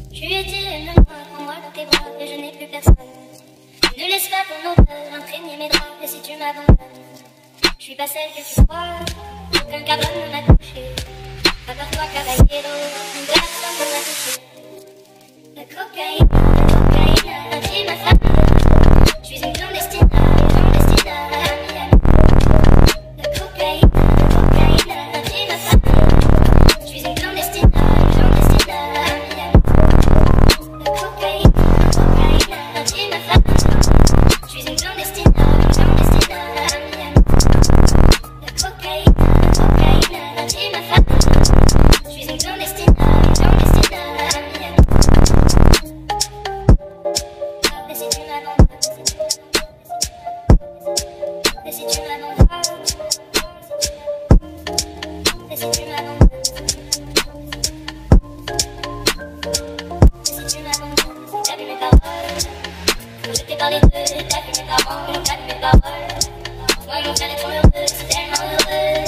Tu étais le loin, prends-moi dans tes bras, et je n'ai plus personne. Ne laisse pas ton odeur imprégner mes draps, et si tu m'abandonnes, je suis pas celle que tu crois, qu'un cabane m'a touché. Prépare-toi, caballero, une personne ne m'a touché. La cocaïne, a tué ma famille. Je suis une clandestina, à Miami. La cocaïne, a tué ma famille. Je suis une clandestina, à Miami. La cocaïne, a tué ma famille. Je suis une clandestina, à Miami. La cocaïne, a tué ma famille. Je suis une clandestina, à Miami. Et si tu m'abandonnes, et si tu m'abandonnes, et si tu m'abandonnes, et si tu m'abandonnes, t'as vu mes paroles, quand je t'ai parlé d'eux, t'as vu mes parents, t'as vu mes paroles. Moi mon frère est trop heureux, c'est tellement heureux.